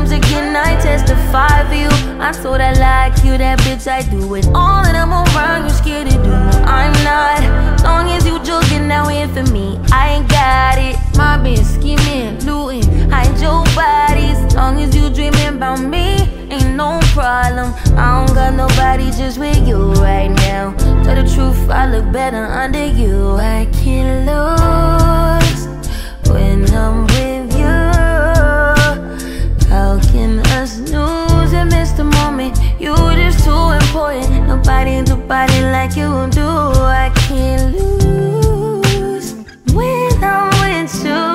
times again I testify for you. I told I like you, that bitch I do it. All that I'm around, you scared to do. I'm not, long as you joking now in for me, I ain't got it. My bitch scheming, looting, hide your bodies. Long as you dreaming about me, ain't no problem. I don't got nobody just with you right now. Tell the truth, I look better under you. I can't lose when I'm with you. How can us lose and miss the moment? You just too important. Nobody do body like you do. I can't lose when I'm with you.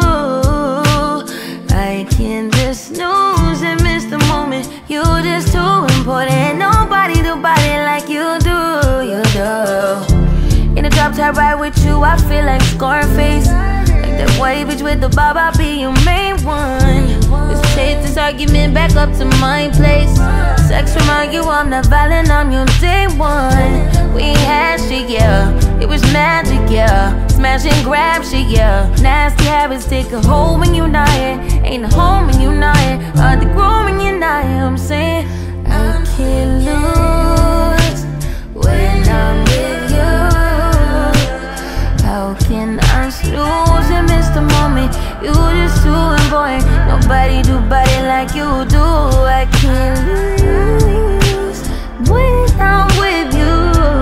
I can't just snooze and miss the moment. You just too important. Nobody do body like you do. You do. In the drop top ride with you, I feel like Scarface. Like that white bitch with the bob, I'll be your main one. Let's take this argument back up to my place. Sex remind you I'm not violent, I'm your day one. We had shit, yeah, it was magic, yeah. Smash and grab shit, yeah. Nasty habits take a hold when you're not here. Ain't a home when you're not here. Hard to grow when you're not here. I'm saying I can't lose when I'm with you. How can I lose and miss the moment? You just too important. Nobody do body like you do. I can't lose when I'm with you.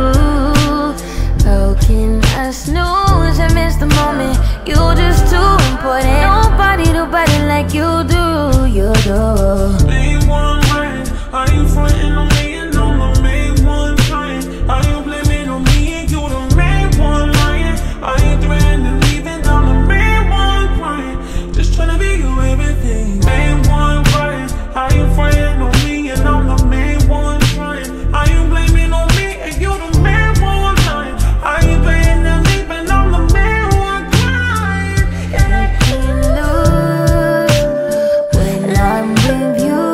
How can I snooze and miss the moment? You just too important. Nobody do body like you do. You do. Main one right. Are you frontin' on me and I'm the main one trying? Are you blaming on me and you the main one lying? Are you threatening leaving? I'm the main one crying. Just tryna be you everything. Main one right. Are you frontin' on me and I'm the main one trying? Are you blaming on me and you the main one lying? Are you threatening leaving? I'm the main one crying. I can't lose when I'm with you.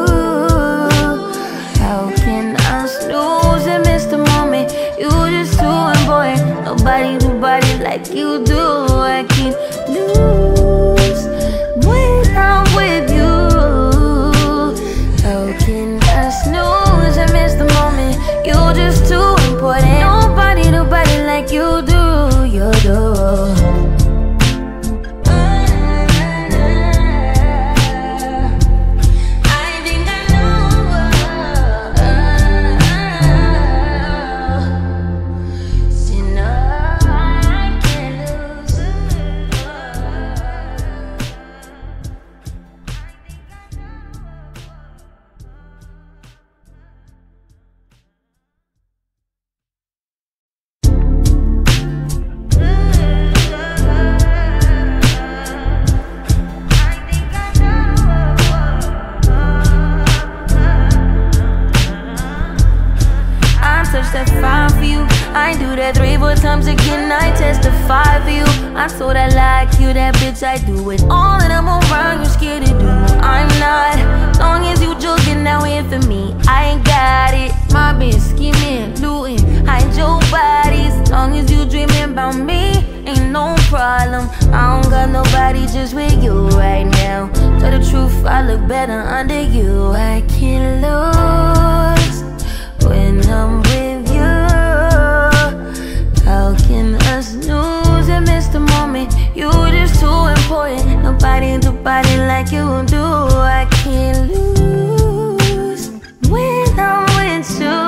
How can I snooze and miss the moment? You just too important. Nobody do body like you do. I can't lose when I'm with you. How can I snooze and miss the moment? You just too important. Nobody do body like you do. You do. That fine for you. I do that 3-4 times again, I testify for you. I told I like you, that bitch I do it. All that I'm around, you scared to do. I'm not, long as you joking now in for me, I ain't got it. My bitch scheming, looting, hide your bodies. Long as you dreaming about me, ain't no problem. I don't got nobody just with you right now. Tell the truth, I look better under you. I can't lose when I'm with you. How can us lose and miss the moment? You just too important. Nobody do body like you do. I can't lose when I'm with you.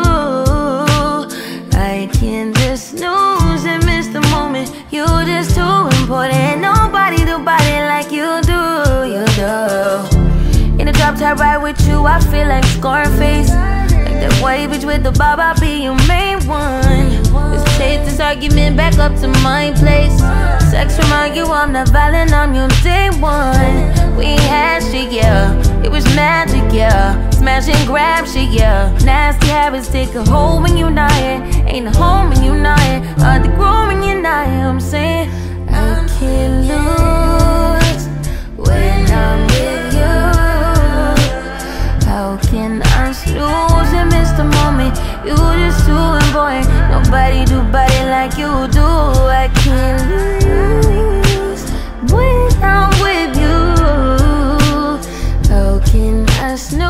I can't just snooze and miss the moment. You just too important. Nobody do body like you do. You do. In the drop top ride with you, I feel like Scarface. That white bitch with the bob, I'll be your main one. Let's take this argument back up to my place. Sex remind you I'm not violent, I'm your day one. We had shit, yeah, it was magic, yeah. Smash and grab shit, yeah. Nasty habits take a hold when you're not here. Ain't a home when you're not here. Hard to grow when you're not here. I'm saying I can't lose when I'm with you. How can I lose and miss the moment? You just too important. Nobody do body like you do. I can't lose when I'm with you. How can I snooze?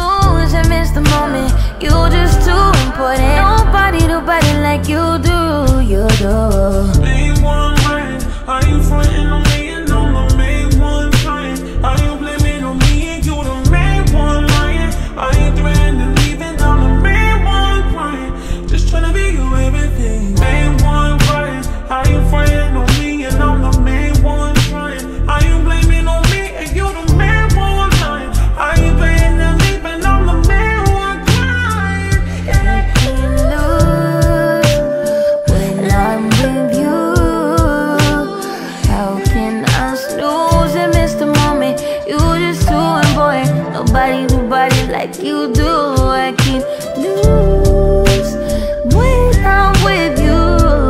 Nobody do body like you do. I can't lose when I'm with you.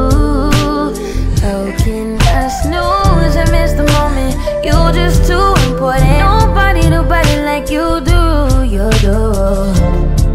How can I snooze and miss the moment? You're just too important. Nobody do body like you do. You do.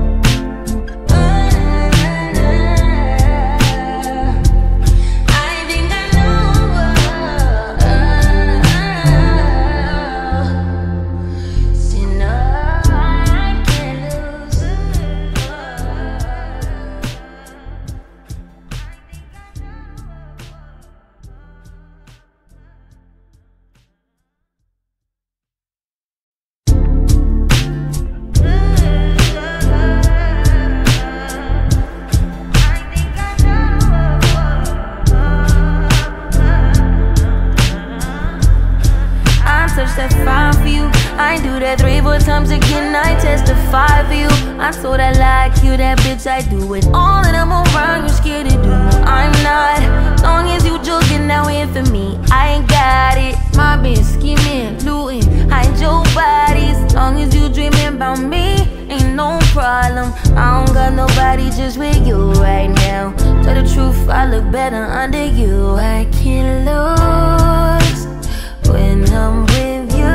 That fine for you, I do that 3-4 times again. I testify for you. I told I like you, that bitch. I do it all and I'm around. You scared to do? I'm not. Long as you joking now in for me, I ain't got it. My bitch scheming, looting, hide your bodies. Long as you dreaming about me, ain't no problem. I don't got nobody just with you right now. Tell the truth, I look better under you. I can't lose when I'm with you.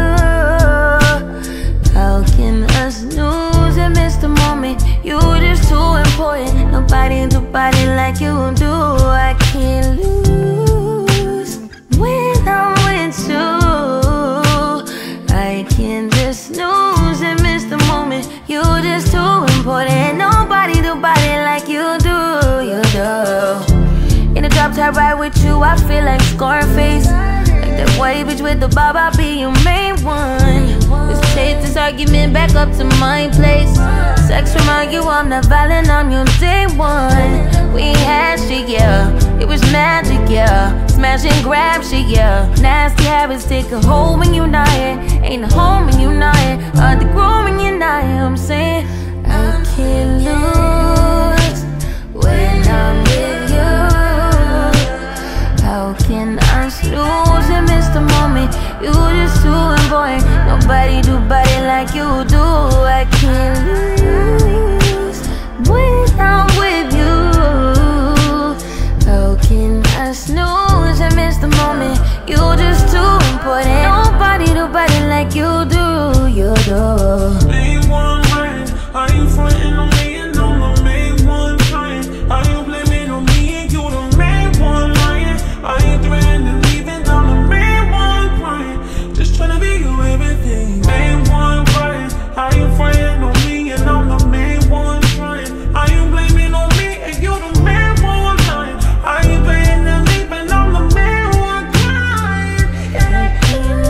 How can I snooze and miss the moment? You're just too important. Nobody do body like you do. I can't lose when I'm with you. I can't just snooze and miss the moment. You're just too important. Nobody do body like you do. You do. In the drop top ride with you, I feel like Scarface. That white bitch with the bob, I'll be your main one. Let's take this argument back up to my place. Sex remind you I'm not violent, I'm your day one. We had shit, yeah, it was magic, yeah. Smash and grab shit, yeah. Nasty habits take a hold when you're not here. Ain't a home when you're not here. Hard to grow when you're not here. I'm saying I can't lose when I'm with you. How can I snooze and miss the moment? You just too important. Nobody do body like you do. I can't lose when I'm with you. How can I snooze and miss the moment? You just too important. Nobody do body like you do. You do. Main one right. Are you frontin' on me and I'm the main one trying? Are you blaming on me and you the main one lying? Are you threatening leaving? I'm the main one crying. Just tryna be you everything. Main one crying. Are you frontin' on me and I'm the main one trying? Are you blaming on me and you the main one lying? Are you threatening leaving? I'm the main one crying. I can't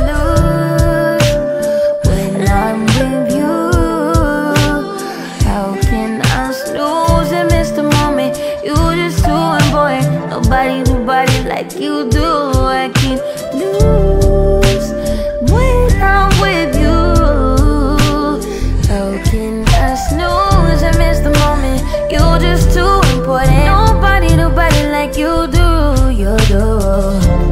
lose when I'm with you. How can I snooze and miss the moment? You just too important. Nobody do body like you do. I can't lose when I'm with you. How can I snooze and miss the moment? You're just too important. Nobody do body like you do. You do.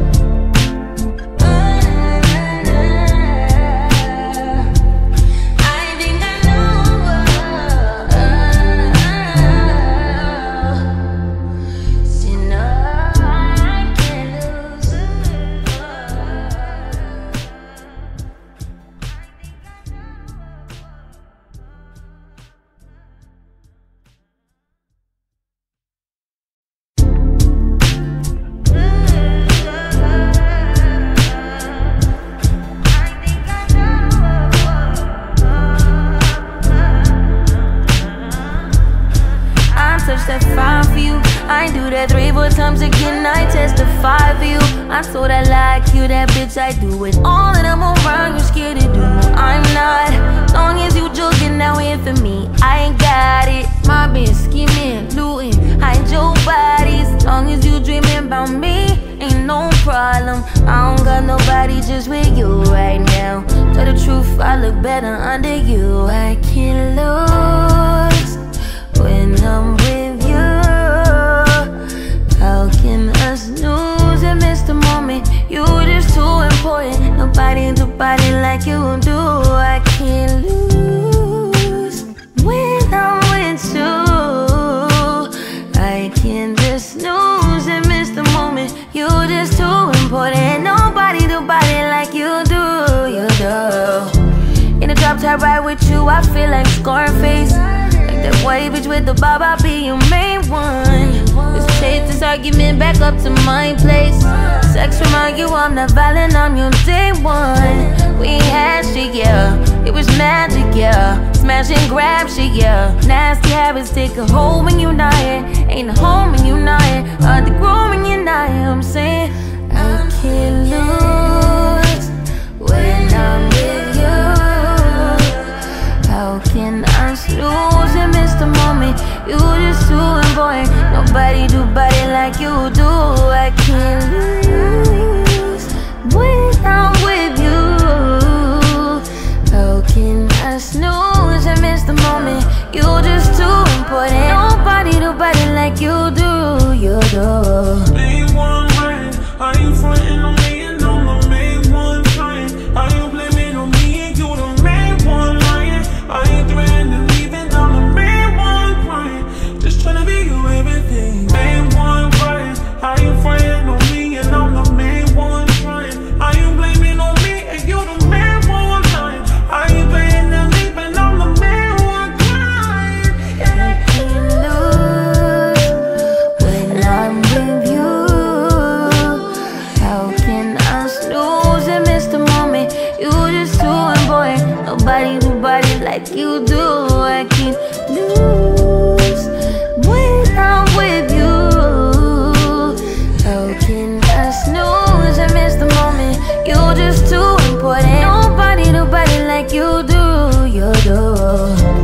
That fine for you, I do that 3-4 times again. I testify for you. I told I like you, that bitch. I do it all and I'm around. You scared to do? I'm not. Long as you joking now in for me, I ain't got it. My bitch scheming, looting, hide your bodies. Long as you dreaming about me, ain't no problem. I don't got nobody just with you right now. Tell the truth, I look better under you. I can't lose when I'm with you. How can I snooze and miss the moment? You're just too important. Nobody do body like you do. I can't lose drop top ride with you, I feel like Scarface. Like that white bitch with the bob, I'll be your main one. Let's take this argument back up to my place. Sex remind you I'm not violent, I'm your day one. We ain't had shit, yeah, it was magic, yeah. Smash and grab shit, yeah. Nasty habits take a hold when you're not here. Ain't a home when you're not here. Hard to grow when you're not here. I'm saying I can't lose when I'm with you. How can I snooze and miss the moment? You just too important. Nobody do body like you do. I can't lose when I'm with you. How can I snooze and miss the moment? You just too important. Nobody do body like you do. You do. Main one right. Are you frontin' on me and I'm the main one trying? Are you blaming on me and you the main one lying? Are you threatening leaving? I'm the main one crying. Just tryna be you everything. Main one right. Are you frontin' on me and I'm the main one trying? Are you blaming on me and you the main one lying? Are you threatening leaving? I'm the main one crying. I can't lose when I'm with you. How can I snooze and miss the moment? You just too important. Nobody do body like you do. I can't lose when I'm with you. How can I snooze and miss the moment? You just too important. Nobody do body like you do. You do.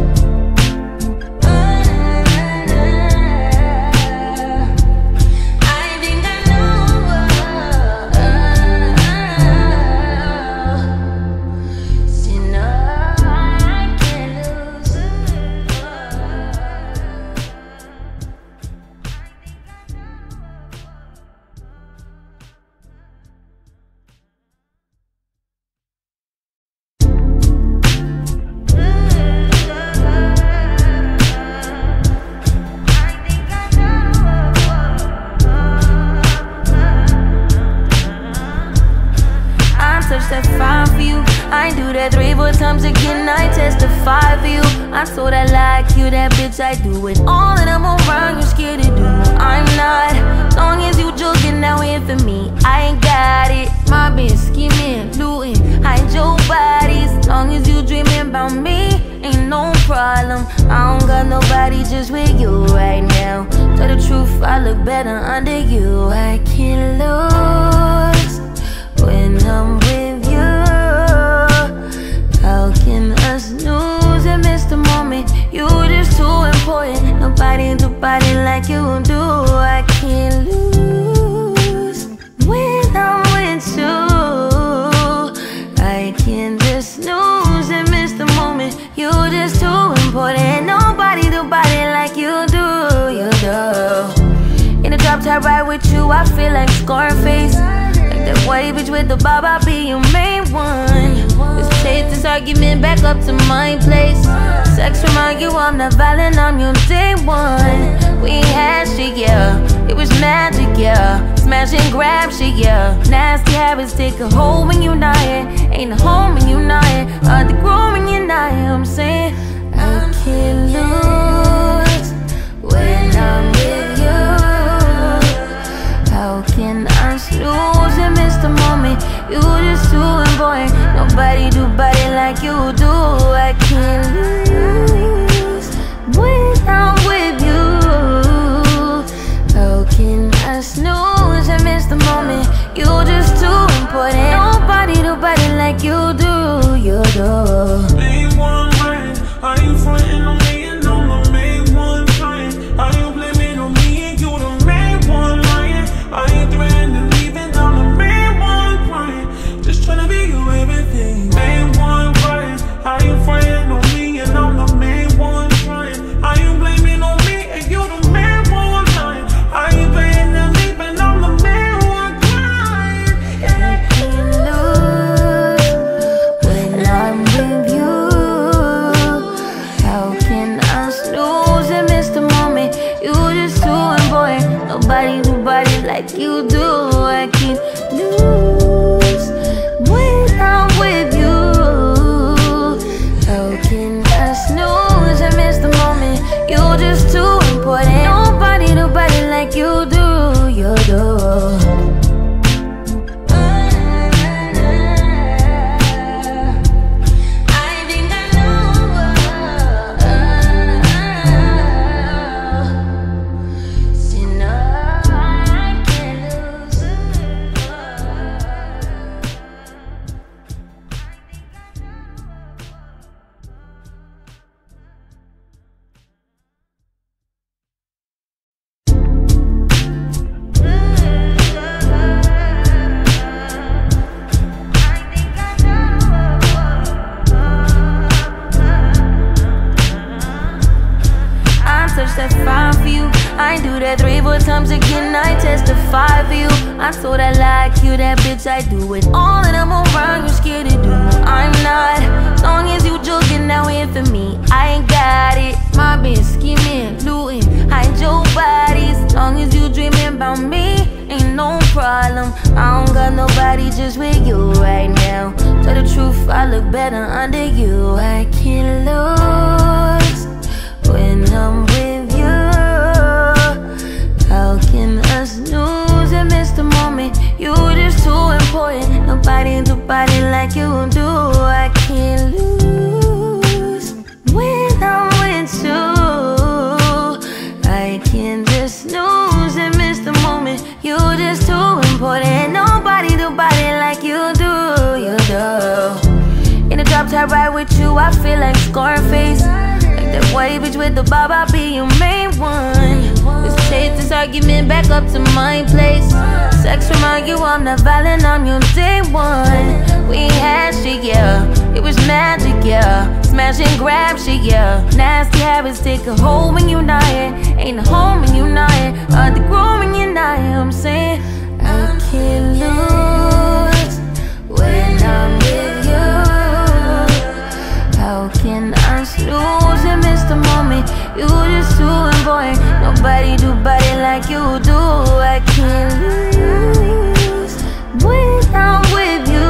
That for you. I do that 3-4 times again. I testify for you. I so that like you, that bitch. I do it all and I'm around. You scared to do. I'm not. Long as you joking now here for me, I ain't got it. My bitch scheming, looting, hide your bodies. Long as you dreaming about me, ain't no problem. I don't got nobody just with you right now. Tell the truth, I look better under you. I can't lose when I'm with you. How can I snooze and miss the moment? You just too important. Nobody do body like you do. I can't lose when I'm with you. I can't just snooze and miss the moment. You just too important. Nobody do body like you do. You do. In a drop top ride with you, I feel like Scarface. That white bitch with the bob, I'll be your main one. Let's take this argument back up to my place. Sex remind you I'm not violent, I'm your day one. We ain't had shit, yeah, it was magic, yeah. Smash and grab shit, yeah. Nasty habits take a hold when you're not here. Ain't a home when you're not here. Hard to grow when you're not here. I'm saying I can't lose when I'm with you. How can I snooze and miss the moment? You just too important. Nobody do body like you do. I can't lose when I'm with you. How can I snooze and miss the moment? You just too important. Nobody do body like you do. You do. Main one right. Are you frontin' on me and I'm the main one trying? Are you blaming on me and you the main one lying? Are you threatening leaving? I'm the main one crying. Just tryna be you everything. Main one right. Are you frontin' I do that 3-4 times again, I testify for you. I told I like you, that bitch, I do it all and I'm around, you scared to do. I'm not, long as you joking now in for me, I ain't got it. My bitch scheming, looting, hide your bodies. Long as you dreaming about me, ain't no problem. I don't got nobody just with you right now. Tell the truth, I look better under you. I can't lose when I'm with you. How can us lose and miss the moment? You just too important. Nobody do body like you do. I can't lose when I'm with you. I can't just lose and miss the moment. You just too important. Nobody do body like you do. You do. In the drop top ride with you, I feel like Scarface. Like that white bitch with the bob, I'll be your main one. Let's take this argument back up to my place. Sex remind you I'm not violent, I'm your day one. We had shit, yeah, it was magic, yeah. Smash and grab shit, yeah. Nasty habits take a hold when you're not here. Ain't a home when you're not here. Hard to grow when you're not here. I'm saying I can't lose when I'm with you. How can I lose and miss the moment? You just too important. Nobody do body like you do. I can't lose when I'm with you.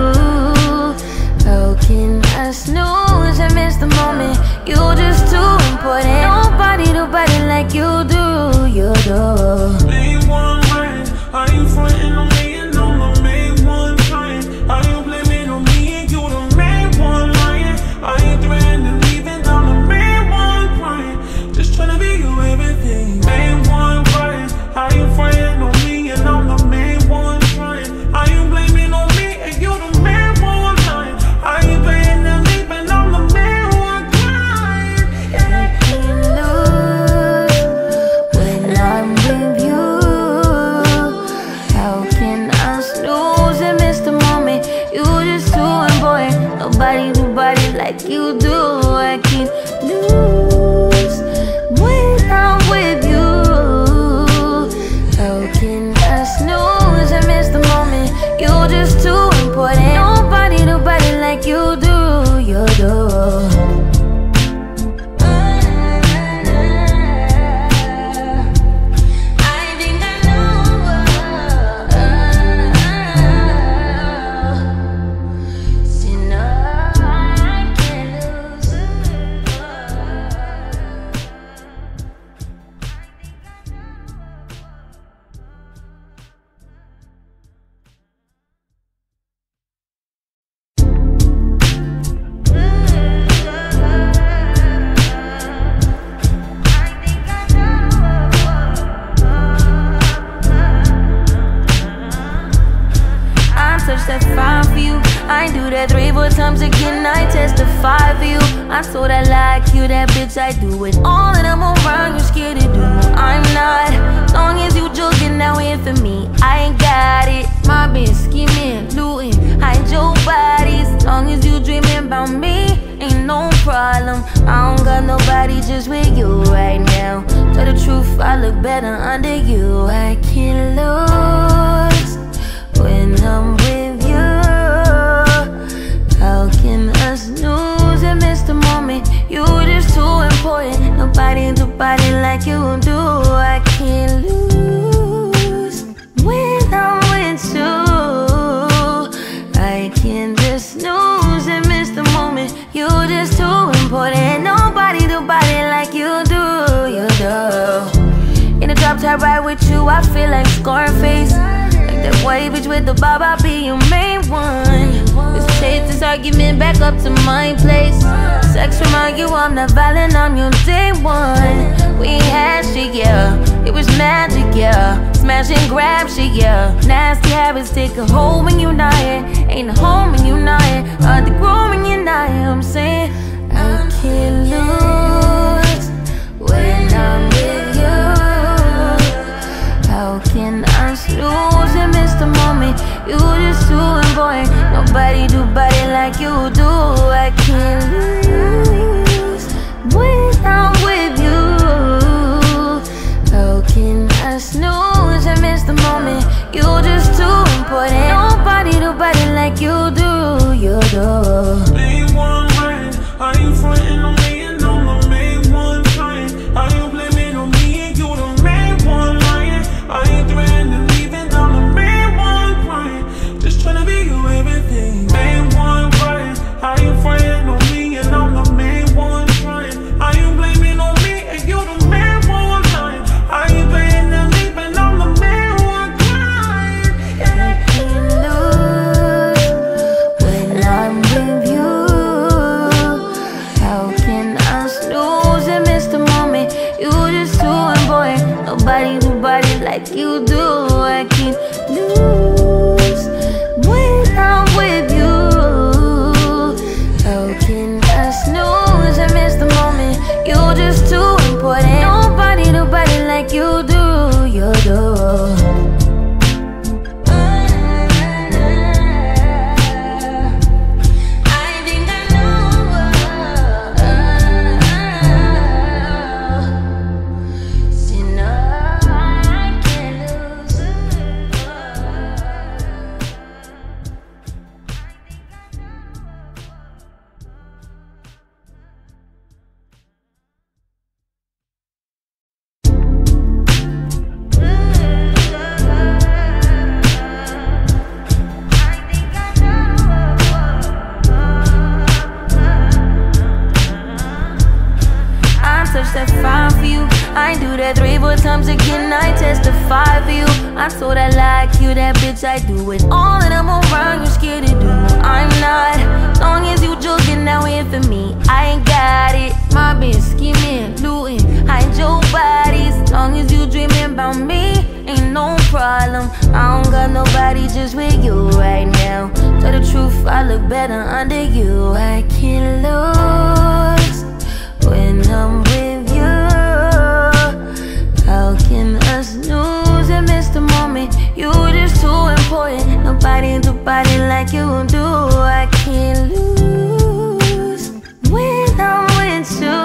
How can I snooze and miss the moment? You just too important. Nobody do body like you do. You do. Main one right. Are you frontin' on me and I'm the main one trying? Are you blaming on me and you the main one lying? Are you threatening leaving? I'm the main one crying. Just tryna be you everything. Main one right. Are you frontin' on me and I'm the main one trying? Are you blaming on me and you the main one lying? Are you threatening leaving? I'm the main one crying. I can't lose when I'm with you. How can I snooze and miss the moment? You just too important. Nobody do body like you do. I can't lose when I'm with you. How can I snooze and miss the moment? You just too important. Nobody do body like you do. You do. That fine for you. I do that 3-4 times again, I testify for you. I told I like you, that bitch, I do it all and I'm around, you scared to do. I'm not, long as you joking now in for me, I ain't got it. My bitch scheming, looting, hide your bodies. Long as you dreaming about me, ain't no problem. I don't got nobody just with you right now. Tell the truth, I look better under you. I can't lose when I'm with you. How can us lose and miss the moment? You just too important. Nobody do body like you do. I can't lose when I'm with you. I can't just lose and miss the moment. You just too important. Nobody do body like you do. You do. In the drop top ride with you, I feel like Scarface. That white bitch with the bob, I'll be your main one. Let's take this argument back up to my place. Sex remind you I'm not violent, I'm your day one. We had shit, yeah, it was magic, yeah. Smash and grab shit, yeah. Nasty habits take a hold when you're not here. Ain't a home when you're not here. Hard to grow when you're not here. I'm saying I can't lose when I'm with you. How can I lose and miss the moment? You just too important. Nobody do body like you do. I can't lose when I'm with you. Nobody do body like you do. I can't lose when I'm with you. How can I snooze and miss the moment? You're just too important. Nobody do body like you do. You do. I do that 3-4 times again, I testify for you. I told I like you, that bitch, I do it all and I'm around, you're scared to do. I'm not, as long as you joking now here for me, I ain't got it. My bitch scheming, looting, hide your bodies. As long as you dreaming about me, ain't no problem. I don't got nobody just with you right now. Tell the truth, I look better under you. I can't lose when I'm with you. How can I snooze and miss the moment? You just too important. Nobody do body like you do. I can't lose when I'm with you.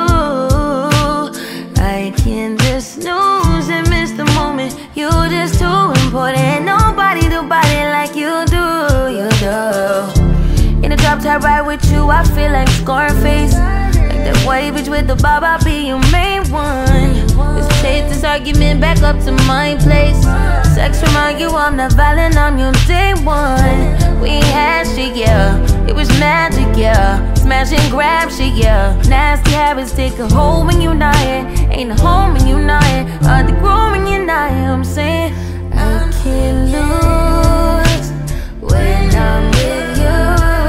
I can't just snooze and miss the moment. You just too important. Nobody do body like you do. You do. In the drop top ride with you, I feel like Scarface. Like that white bitch with the bob, I'll be your main one. Let's take this argument back up to my place. Sex remind you I'm not violent, I'm your day one. We ain't had shit, yeah. It was magic, yeah. Smash and grab shit, yeah. Nasty habits take a hold when you're not here. Ain't a home when you're not here. Hard to grow when you're not here. I'm saying I can't lose when I'm with you.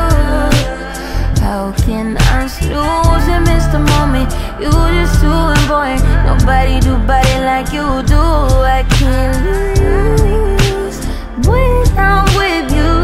How can I snooze and miss the moment? You just too important. Nobody do body like you do. I can't lose when I'm with you.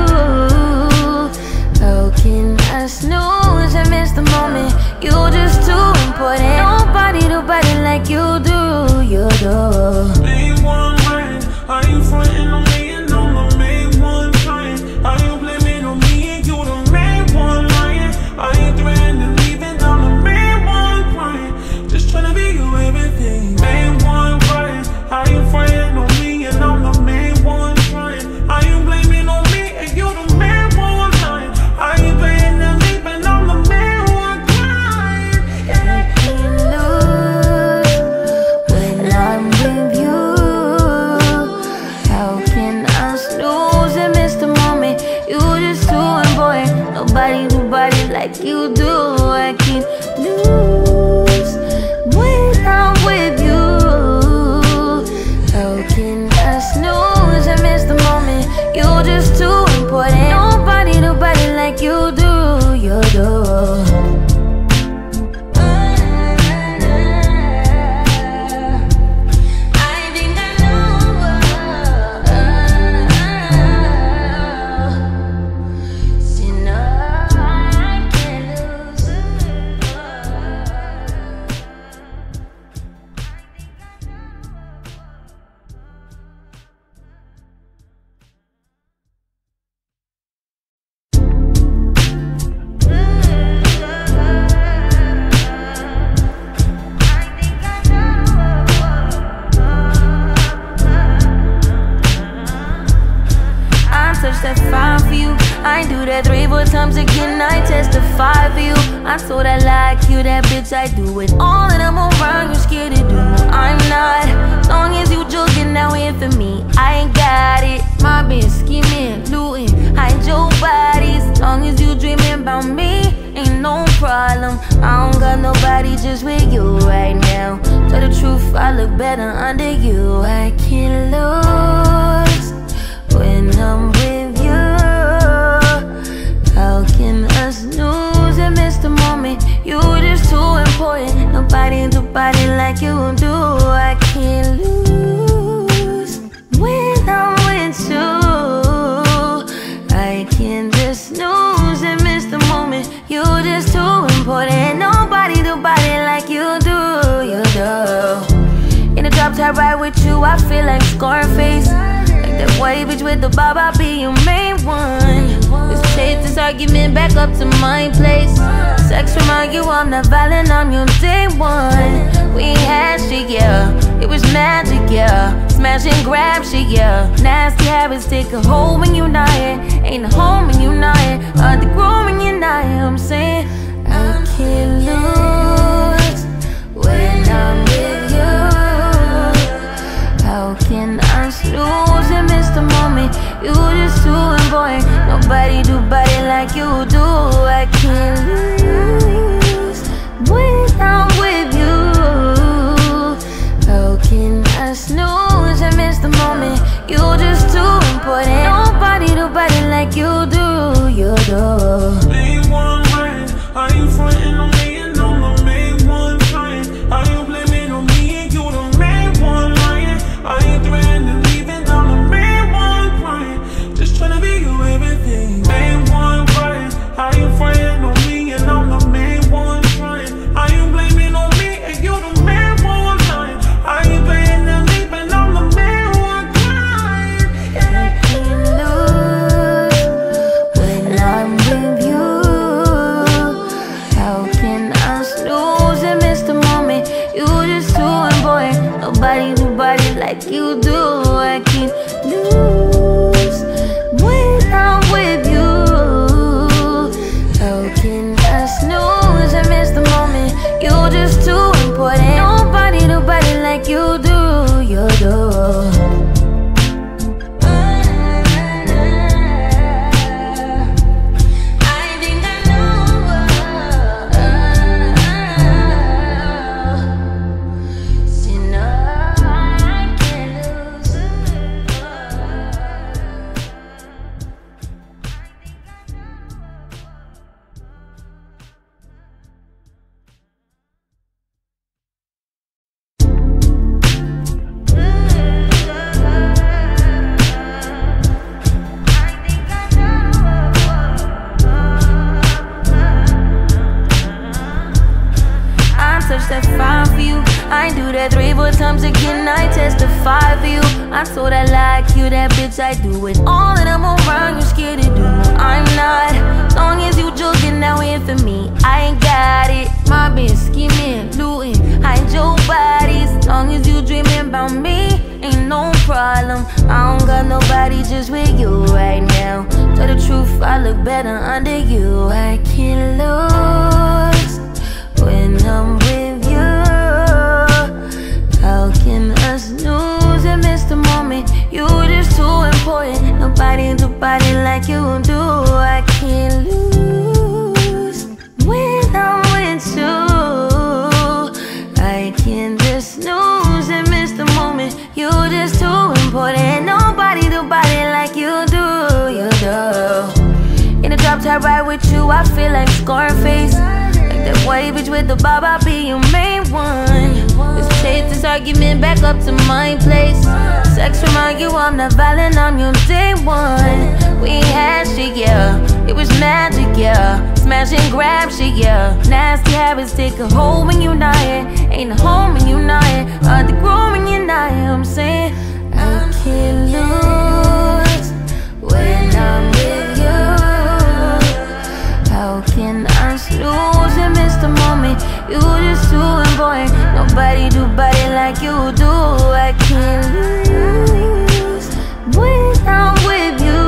How can I snooze and miss the moment? You just too important. Nobody do body like you do. You do. Main one right. Are you frontin' on me and I'm the main one trying? Are you blaming on me and you the main one lying? Are you threatening leaving? I'm the main one crying. Just tryna be you everything. Main one right. Are you frontin' on me and I'm the main one trying? Are you blaming on me and you the main one lying? Are you threatening leaving? I'm the main one crying. I can't lose when I'm with you. How can I snooze and miss the moment? You just too important. Nobody do body like you do. I can't lose when I'm with you. How can I snooze and miss the moment? You just too important. Nobody do body like you do. You do. I do that 3-4 times again, I testify for you. I told I like you, that bitch, I do it all and I'm around, you're scared to do. I'm not, as long as you joking now here for me, I ain't got it. My bitch scheming, looting, hide your bodies. As long as you dreaming about me, ain't no problem. I don't got nobody just with you right now. Tell the truth, I look better under you. I can't lose when I'm with you. How can I snooze and miss the moment? You just too important. Nobody do body like you do. I can't lose I feel like Scarface. Like that white bitch with the bob, I'll be your main one. Let's take this argument back up to my place. Sex remind you I'm not violent, I'm your day one. We ain't had shit, yeah, it was magic, yeah. Smash and grab shit, yeah. Nasty habits take a hold when you're not here. Ain't a home when you're not here. Hard to grow when you're not here. I'm saying I can't lose when I'm with you. How can I snooze and miss the moment? You just too important. Nobody do body like you do. I can't lose when I'm with you. How can I snooze and miss the moment? You just too important. Nobody do body like you do. You do. Main one right. Are you frontin' on me and I'm the main one trying? Are you blaming on me and you the main one lying? Are you threatening leaving? I'm the main one crying. Just tryna be you everything. Main one right. Are you frontin' on me and I'm the main one trying? Are you blaming on me and you the main one lying? Are you threatening leaving? I'm the main one crying. I can't lose when I'm with you. How can I snooze and miss the moment? You just too important. Nobody do body like you do. I can't lose when I'm with you. How can I snooze and miss the moment? You just too important. Nobody do body like you do. You do. That fine for you. I ain't do that 3-4 times again. I testify for you. I told I like you, that bitch. I do it all that I'm around. You scared to do. I'm not. Long as you joking now in for me, I ain't got it. My bitch scheming, looting, hide your bodies. Long as you dreaming about me, ain't no problem. I don't got nobody just with you right now. Tell the truth, I look better under you. I can't lose when I'm with you. How can I snooze and miss the moment? You just too important. Nobody do body like you do. I can't lose when I'm with you. I can just snooze and miss the moment. You just too important. Nobody do body like you do. You do. In the drop top ride with you, I feel like Scarface. That white bitch with the bob, I'll be your main one. Let's take this argument back up to my place. Sex remind you I'm not violent, I'm your day one. We ain't had shit, yeah, it was magic, yeah. Smash and grab shit, yeah. Nasty habits take a hold when you're not here. Ain't a home when you're not here. Hard to grow when you're not here. I'm saying I can't lose when I'm with you. How can I snooze and miss the moment? You just too important. Nobody do body like you do. I can't lose when I'm with you.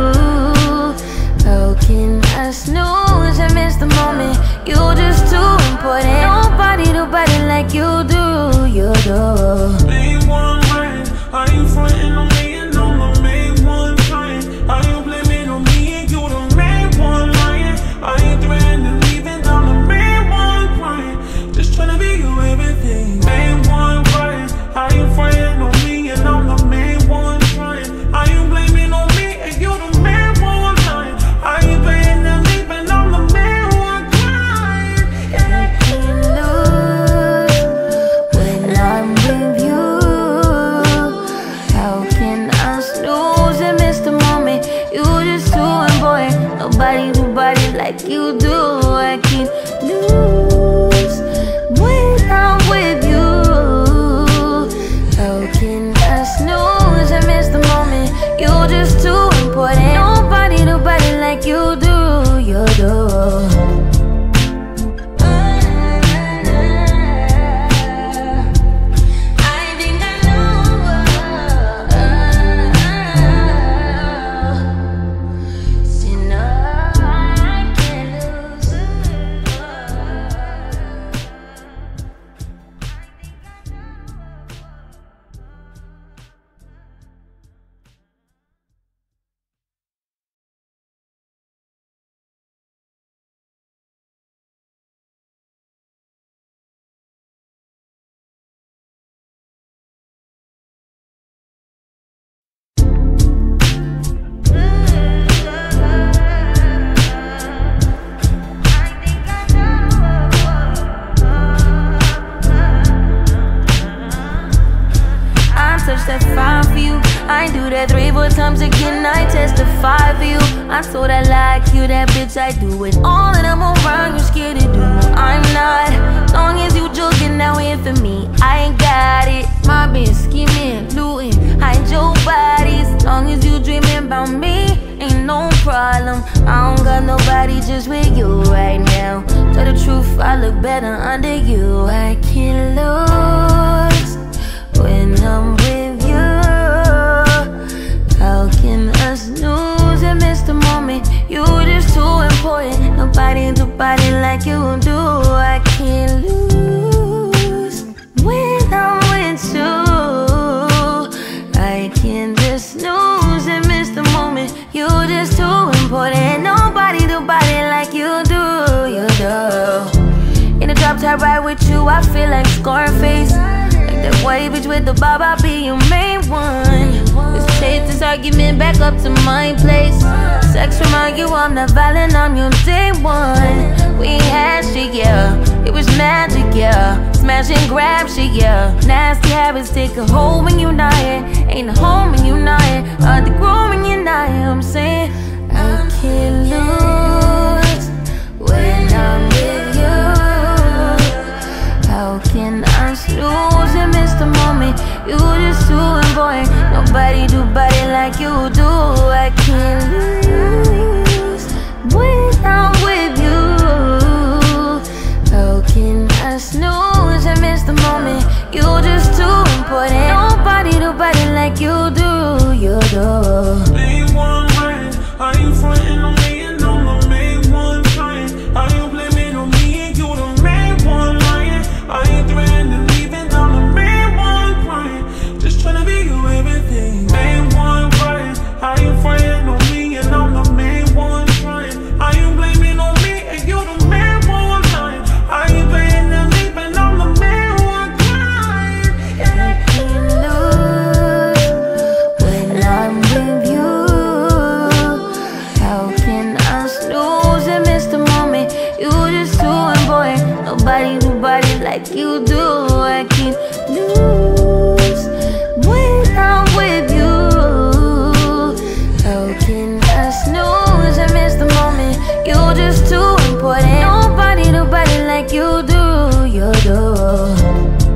How can I snooze and miss the moment? You just too important. Nobody do body like you do. You do. Main one right. Are you frontin' on me and I'm the main one trying? Are you blaming on me and you the main one lying? Are you threatening leaving? I'm the main one crying. Just tryna be you everything. Main one right. Are you frontin' on me and I do that 3-4 times again, I testify for you. I told I like you, that bitch, I do it all and I'm around, you scared to do. I'm not, long as you joking now here for me, I ain't got it. My bitch scheming, looting, hide your bodies. Long as you dreaming about me, ain't no problem. I don't got nobody just with you right now. Tell the truth, I look better under you. I can't lose when I'm with you. How can us lose and miss the moment? You just too important. Nobody do body like you do. I can't lose when I'm with you. I can't just lose and miss the moment. You just too important. Nobody do body like you do. You do. In the drop top ride with you, I feel like Scarface. Like that white bitch with the bob, I'll be your main one. Let's take this argument back up to my place. Sex remind you I'm not violent, I'm your day one. We had shit, yeah, it was magic, yeah. Smash and grab shit, yeah. Nasty habits take a hold when you're not here. Ain't a home when you're not here. Hard to grow when you're not here. I'm saying I can't lose when I'm with you. How can I lose and miss the moment? You just too important. Nobody do body like you do. I can't lose when I'm with you. How can I snooze and miss the moment? You just too important. Nobody do body like you do. You do. Main one right. Are you frontin' on me and I'm the main one trying? Are you blaming on me and you the main one lying? Are you threatening leaving? I'm the main one crying. Just tryna be you everything. Main one right. Are you frontin' on me and I'm the main one trying? Are you blaming on me and you the main one lying? Are you threatening leaving? I'm the main one crying. I can't lose when I'm with you. How can I snooze and miss the moment? You just too important. Nobody do body like you do. I can't lose when I'm with you. How can I snooze and miss the moment? You just too important. Nobody do body like you do. You do.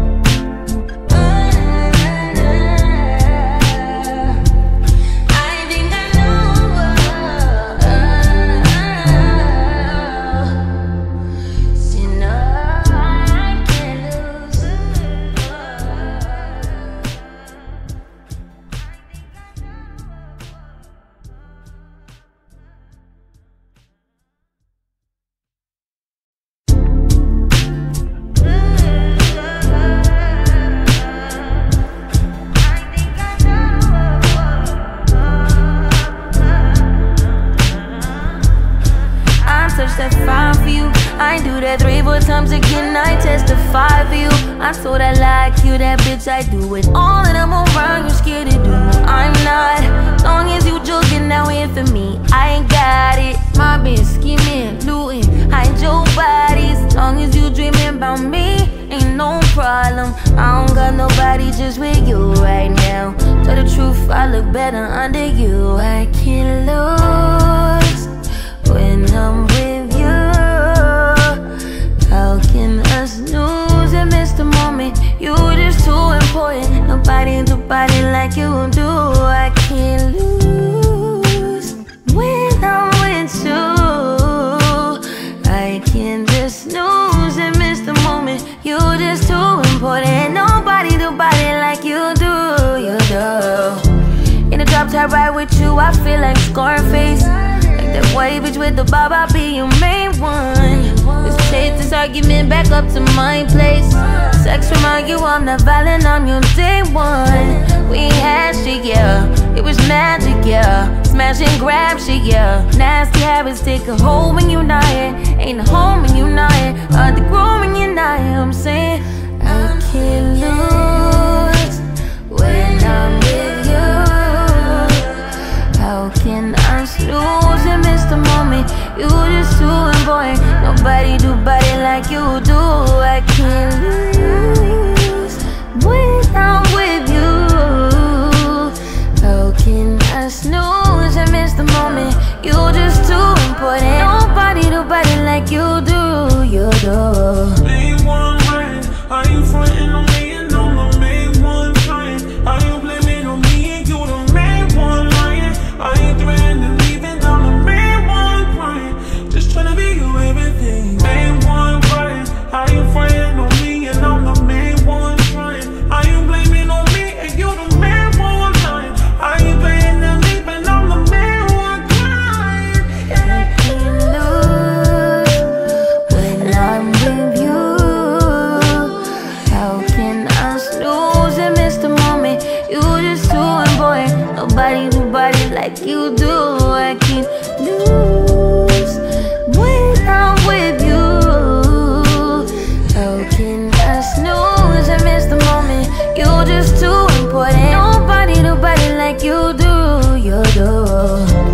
That fine for you. I do that 3-4 times again, I testify for you. I told I like you, that bitch, I do it all and I'm around, you scared to do. I'm not, long as you joking now here for me, I ain't got it. My bitch scheming, looting, hide your bodies. Long as you dreaming about me, ain't no problem. I don't got nobody just with you right now. Tell the truth, I look better under you. I can't lose when I'm with you. How can us lose and miss the moment? You just too important. Nobody do body like you do. I can't lose when I'm with you. I can't just lose and miss the moment. You just too important. Nobody do body like you do. You do. In the drop top ride with you, I feel like Scarface. That white bitch with the bob, I'll be your main one. Let's take this argument back up to my place. Sex remind you I'm not violent, I'm your day one. We had shit, yeah, it was magic, yeah. Smash and grab shit, yeah. Nasty habits take a hold when you're not here. Ain't a home when you're not here. Hard to grow when you're not here. I'm saying I can't lose when I'm with you. How can I lose and miss the moment? You just too important. Nobody do body like you do. I can't lose when I'm with you. like you do. I can't lose when I'm with you. How can I snooze and miss the moment? You're just too important. Nobody do body like you do. You do.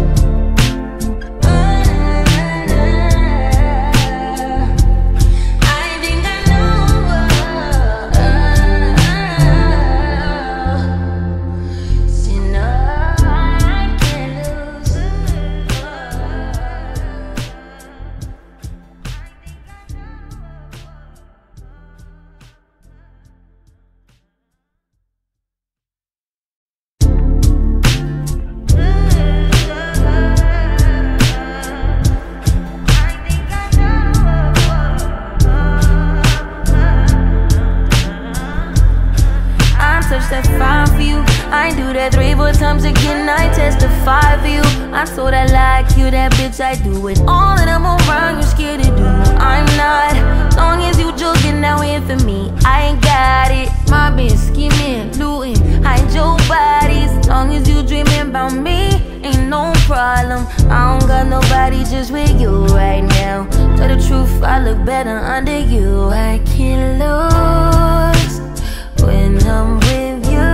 That fine for you, I ain't do that 3-4 times again. I testify for you. I told I like you, that bitch. I do it all that I'm around. You scared to do. I'm not. Long as you joking now in for me, I ain't got it. My bitch scheming, looting, hide your bodies. Long as you dreaming about me, ain't no problem. I don't got nobody just with you right now. Tell the truth, I look better under you. I can't lose when I'm with you.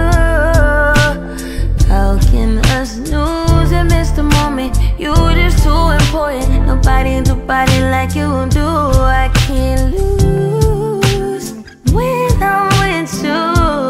How can I snooze and miss the moment? You just too important. Nobody do body like you do. I can't lose when I'm with you.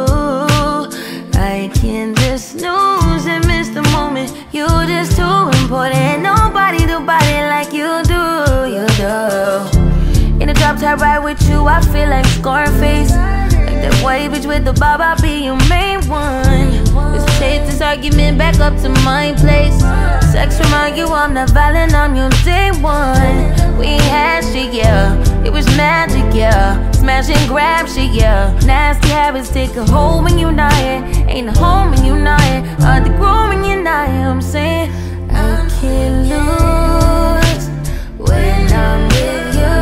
I can't just snooze and miss the moment. You just too important. Nobody do body like you do. You do. In the drop top ride with you, I feel like Scarface. That white bitch with the bob, I'll be your main one. Let's take this argument back up to my place. Sex remind you I'm not violent, I'm your day one. We ain't had shit, yeah. It was magic, yeah. Smash and grab shit, yeah. Nasty habits take a hold when you're not here. Ain't a home when you're not here. Hard to grow when you're not here. I'm saying I can't lose when I'm with you.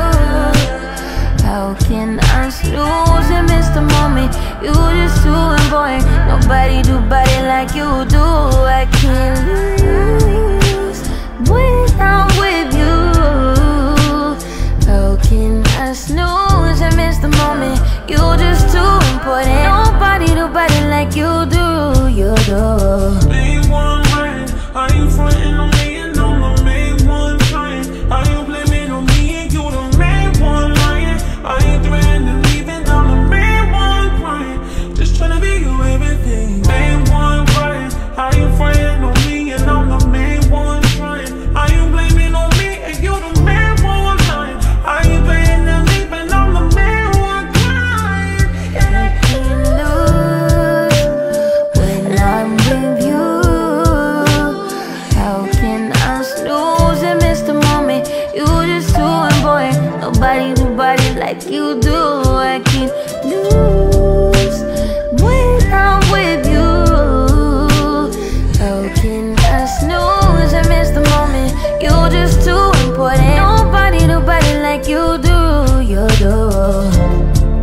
How can I snooze and miss the moment? You just too important. Nobody do body like you do. I can't lose when I'm with you. How can I snooze and miss the moment? You just too important. Nobody do body like you do. You do. Main one right. Are you frontin' on me and I'm the main one trying? Are you blaming on me and you the main one lying? Are you threatening leaving? I'm the main one crying. Just tryna be you everything. Main one right. Are you frontin' on me and I'm the main one trying? Are you blaming on me and you the main one lying? Are you threatening leaving? I'm the main one crying. I can't lose when I'm with you. How can I snooze and miss the moment? You just too important. Nobody do body like you do. I can't lose when I'm with you. How can I snooze and miss the moment? You just too important. Nobody do body like you do. You do.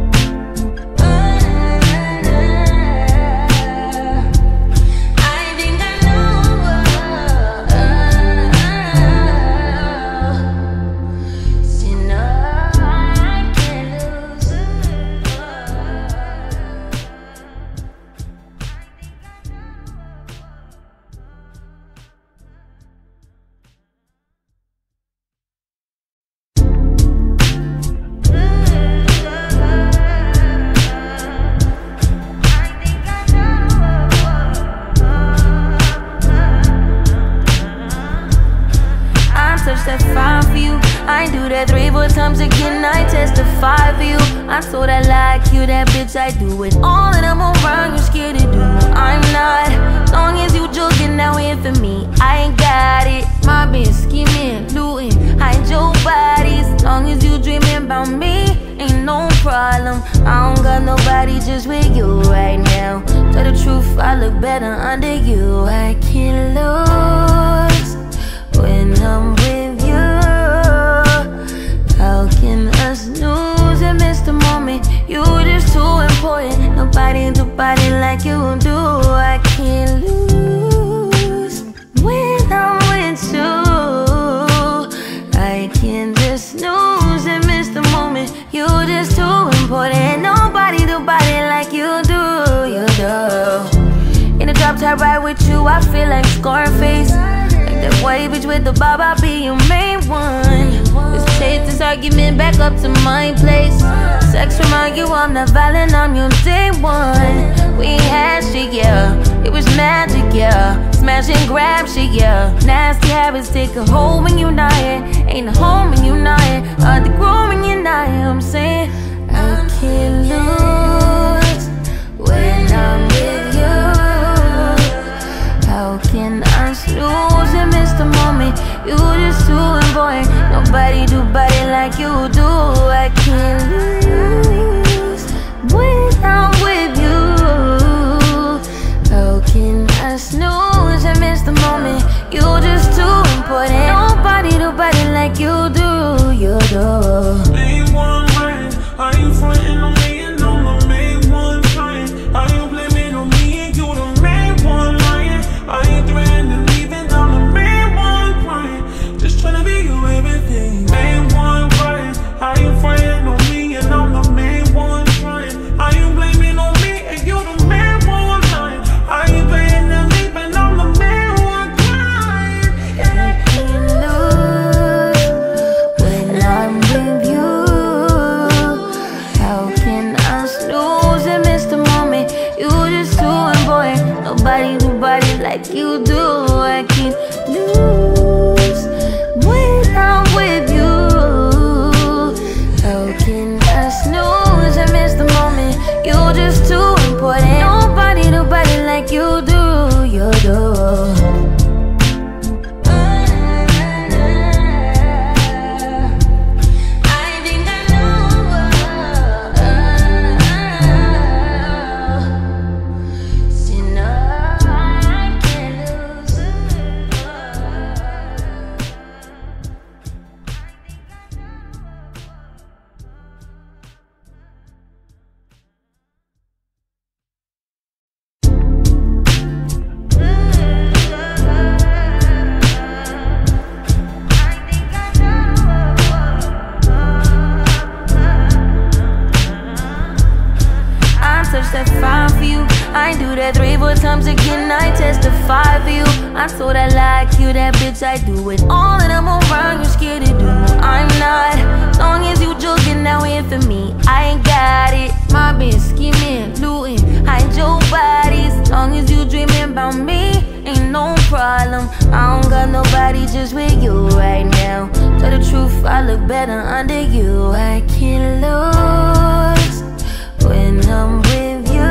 That fine for you, I ain't do that 3-4 times again. I testify for you. I told I like you, that bitch. I do it all that I'm around. You scared to do. I'm not. Long as you joking now in for me, I ain't got it. My bitch scheming, looting, hide your bodies. Long as you dreaming about me, ain't no problem. I don't got nobody just with you right now. Tell the truth, I look better under you. I can't lose when I'm with you. How can I snooze and miss the moment? You just too important. Nobody do body like you do. I can't lose with you, I feel like Scarface. Like that white bitch with the bob, I'll be your main one. Let's take this argument back up to my place. Sex remind you I'm not violent, I'm your day one. We ain't had shit, yeah, it was magic, yeah. Smash and grab shit, yeah. Nasty habits take a hold when you're not here. Ain't a home when you're not here. Hard to grow when you're not here. I'm saying I can't lose when I'm with you. How can I snooze and miss the moment? You just too important. Nobody do body like you do. I can't lose when I'm with you. How can I snooze and miss the moment? You just too important. Nobody do body like you do. You do. Main one right. Are you frontin' on me and I'm the main one trying? Are you blaming on me and you the main one lying? Are you threatening leaving? I'm the main one crying. Just tryna be your everything. Main one right. Are you frontin' on me and I'm the main one trying? Are you blaming on me and you the main one lying? Are you threatening leaving? I'm the main one crying. I can't lose when I'm with you. How can I snooze and miss the moment? You just too important. Nobody do body like you do. I can't lose when I'm with you. How can I snooze and miss the moment? You just too important. Nobody do body like you do. You do. That fine for you, I do that 3-4 times again. I testify for you. I told I like you, that bitch. I do it all and I'm around. You scared to do? I'm not. Long as you joking, now in for me, I ain't got it. My bitch scheming, looting, hide your bodies. Long as you dreaming about me, ain't no problem. I don't got nobody just with you right now. Tell the truth, I look better under you. I can't lose when I'm with you.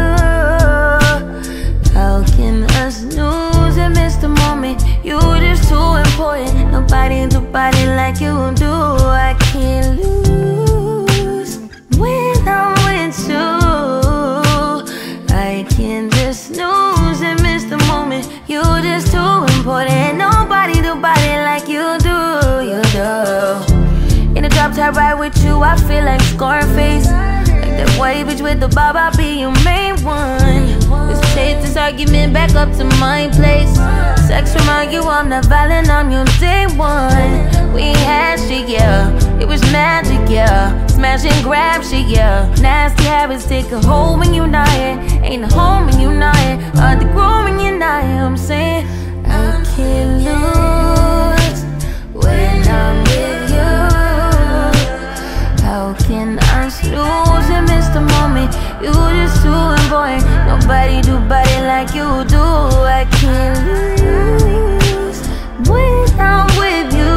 How can I snooze and miss the moment? You just too important. Nobody do body like you do. I can't lose when I'm with you. I can't just snooze and miss the moment. You just too important. Nobody do body like you do. You do. In the drop top ride with you, I feel like Scarface. That white bitch with the bob, I'll be your main one. Let's take this argument back up to my place. Sex remind you I'm not violent, I'm your day one. We ain't had shit, yeah, it was magic, yeah. Smash and grab shit, yeah. Nasty habits take a hold when you're not here. Ain't a home when you're not here. Hard to grow when you're not here. I'm saying I can't lose when I'm with you. How can I snooze and miss the moment? You just too important. Nobody do body like you do. I can't lose when I'm with you.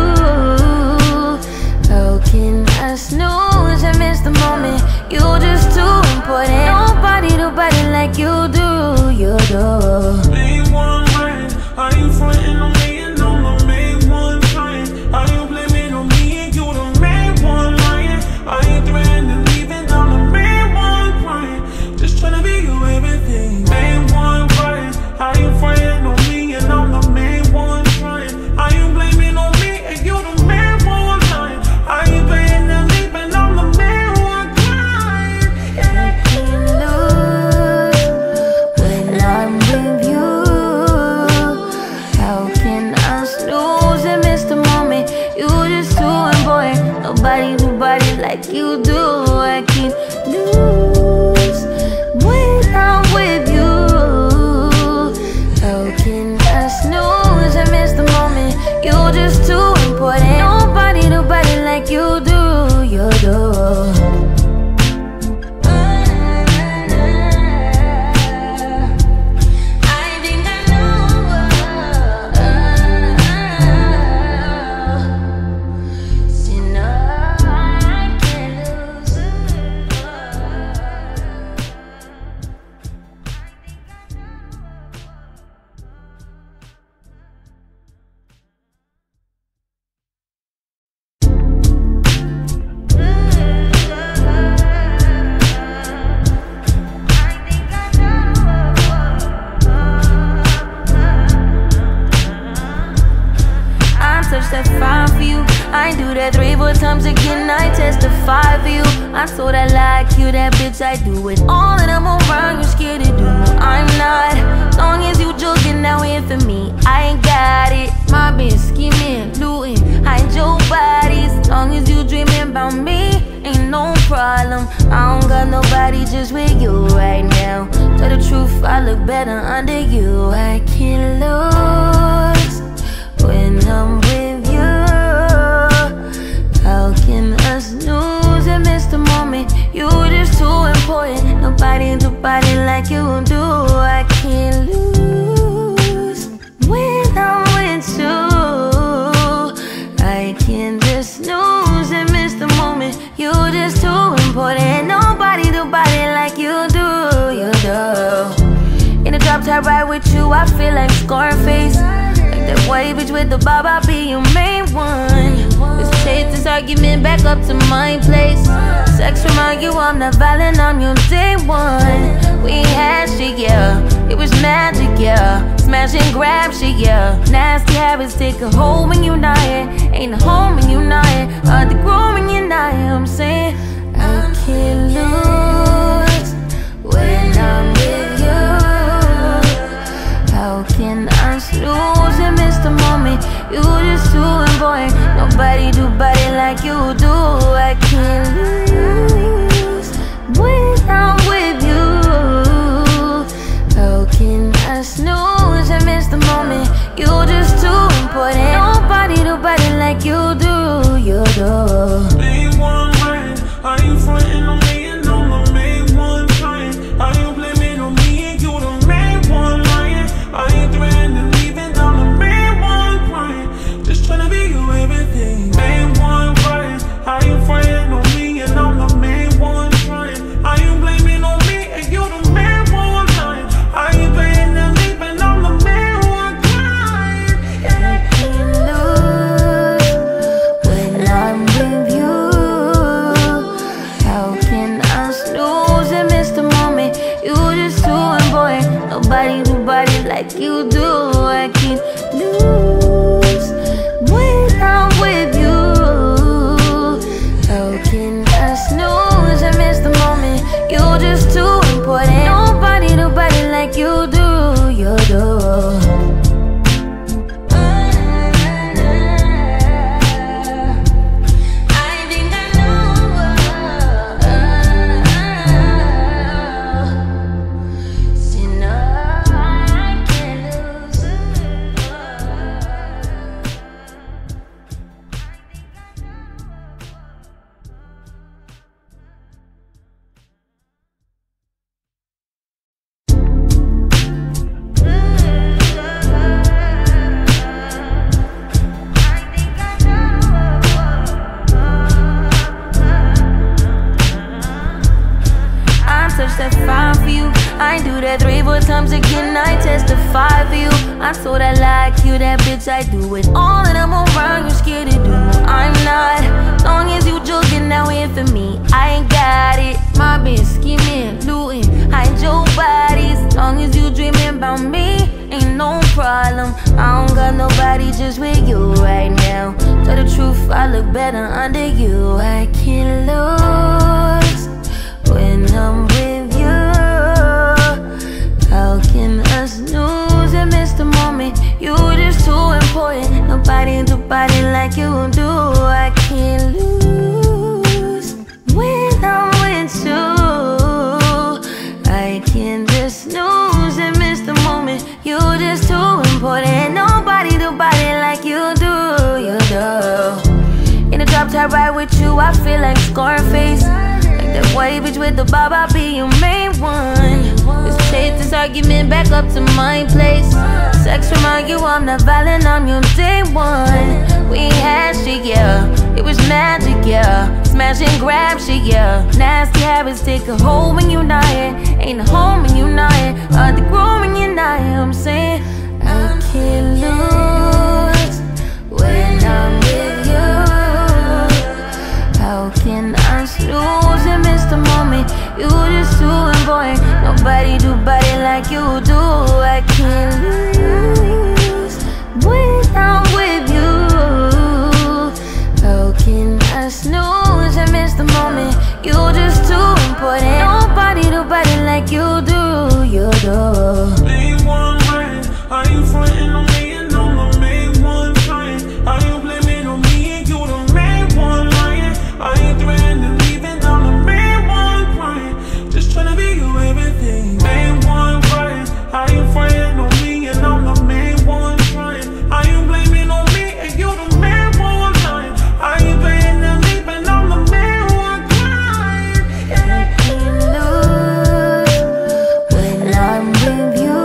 How can I snooze and miss the moment? You just too important. Nobody do body like you do. You do. Main one right. Are you frontin' on me and I'm the main one trying? Are you blaming on me and you the main one lying? Are you threatening leaving? I'm the main one crying. Just tryna be your everything. Main one right. Are you frontin' on me and I'm the main one trying? Are you blaming on me and you the main one lying? Are you threatening leaving? I'm the main one crying. times again I testify for you. I told I like you, that bitch, I do it all that I'm around, you're scared to do. I'm not, long as you joking out here for me, I ain't got it. My bitch scheming, looting, hide your bodies. Long as you dreaming about me, ain't no problem. I don't got nobody just with you right now. Tell the truth, I look better under you. I can't lose when I'm with you. How can us lose and miss the moment? You just too important. Nobody do body like you do. I can't lose when I'm with you. I can't just lose and miss the moment. You just too important. Nobody do body like you do. You do. In the drop top ride with you, I feel like Scarface. Like that white bitch with the bob, I'll be your main one. Let's take this argument back up to my place. Sex remind you I'm not violent, I'm your day one. We had shit, yeah, it was magic, yeah. Smash and grab shit, yeah. Nasty habits take a hold when you're not here. Ain't a home when you're not here. Hard to grow when you're not here. I'm saying I can't lose when I'm with you. How can I lose and miss the moment? You just too important. Nobody do body like you do. I can't lose when I'm with you. How can I snooze and miss the moment? You just too important. Nobody do body like you do. You do. Main one right, are you frontin' on me and I'm the main one trying? Are you blaming on me and you the main one lying? Are you threatening leaving? I'm the main one crying. Just tryna be you everything. Main one right, are you frontin' on me and I'm the main one trying? Are you blaming on me and you the main one lying? Are you threatening leaving? I'm the main one crying. I can't lose when I'm with you. How can I snooze and miss the moment? You just too important. Nobody do body like you do. I can't lose when I'm with you. How can I snooze and miss the moment? You just too important. Nobody do body like you do. You do. That fine for you, I do that 3-4 times again. I testify for you. I told I like you, that bitch, I do it all that I'm around, you're scared to do. I'm not, long as you joking out here for me, I ain't got it. My bitch scheming, looting, hide your bodies. Long as you dreaming about me, ain't no problem. I don't got nobody just with you right now. Tell the truth, I look better under you. I can't lose when I'm with you. How can us lose and miss the moment? You just too important. Nobody do body like you do. I can't lose when I'm with you. I can't just lose and miss the moment. You just too important. Nobody do body like you do. You do. In the drop top ride with you, I feel like Scarface. That white bitch with the bob, I'll be your main one. Let's take this argument back up to my place. Sex remind you I'm not violent, I'm your day one. We had shit, yeah, it was magic, yeah. Smash and grab shit, yeah. Nasty habits take a hold when you're not here. Ain't a home when you're not here. Hard to grow when you're not here. I'm saying I can't lose when I'm with you. How can I lose and miss the moment? You just too important. Nobody do body like you do. I can't lose when I'm with you. How can I snooze? You just too important. Nobody do body like you do, you do. Main one right, are you frontin' on me and I'm the main one trying? Are you blaming on me and you the main one lying? Are you threatening leaving? I'm the main one crying. Just tryna be you everything. Main one right, are you frontin' on me and I'm the main one trying? Are you blaming on me and you the main one lying? Are you threatening leaving? I'm the main one crying. I can't lose when I'm with you.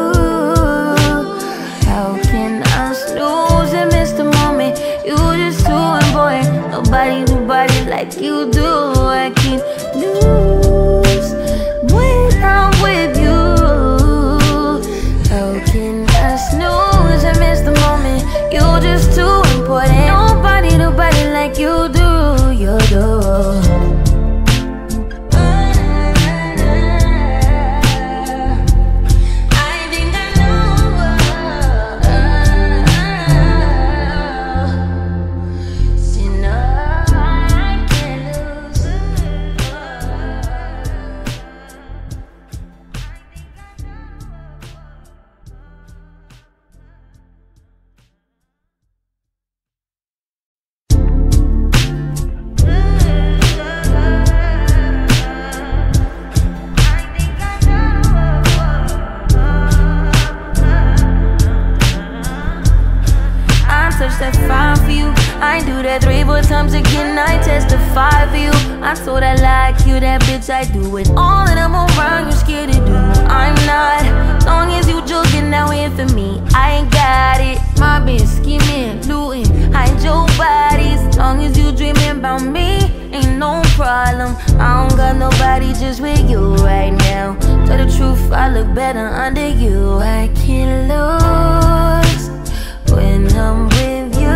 How can I snooze and miss the moment? You just too important. Nobody do body like you do. I can't lose when I'm with you. How can I snooze and miss the moment? You just too important. Nobody do body like you do, you do. That fine for you, I do that 3-4 times again. I testify for you. I told I like you, that bitch. I do it all and I'm around. You scared to do? I'm not. Long as you joking now in for me, I ain't got it. My bitch scheming, looting, hide your bodies. Long as you dreaming about me, ain't no problem. I don't got nobody just with you right now. Tell the truth, I look better under you. I can't lose when I'm with you.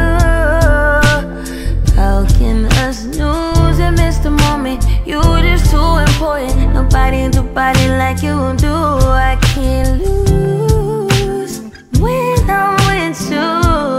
How can I snooze and miss the moment? You just too important. Nobody do body like you do. I can't lose when I'm with you.